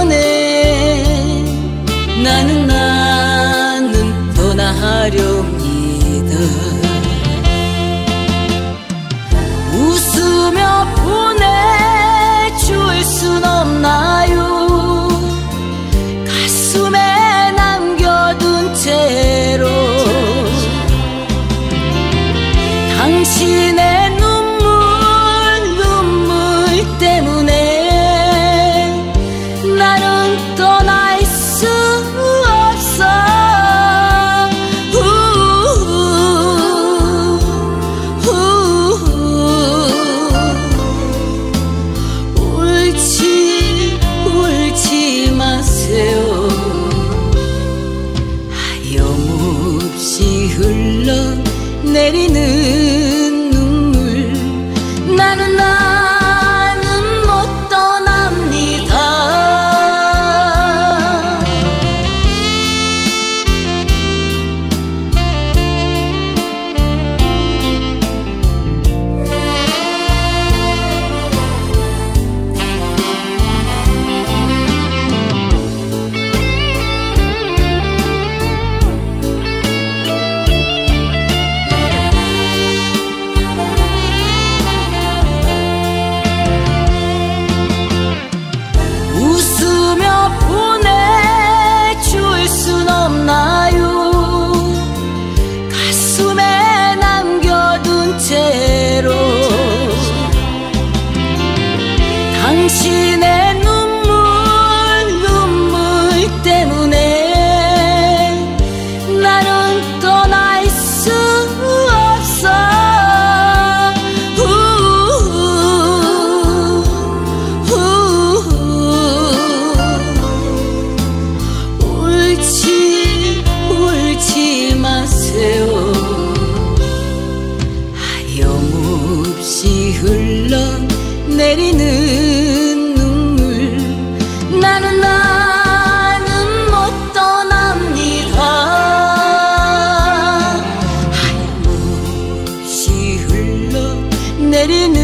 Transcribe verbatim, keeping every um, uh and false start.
떠나네. 나는 나는 떠나려옵니다. 웃으며 보내줄 순 없나요? 가슴에 남겨둔 채로 당신의 눈물 눈물 때문에 나는 떠날 수 없어. 울지 울지 마세요. 하염없이 흘러내리는 눈물. 나는 나는 못 떠납니다. 웃으며 보내줄 순 없나요? 가슴에 남겨둔 채로 당신의 눈물 눈물 때문에 나는 떠날 수 없어. 울지 울지 마세요. 하염없이 흘러내리는 눈물. 나는 나는 못 떠납니다. 하염없이 흘러내리는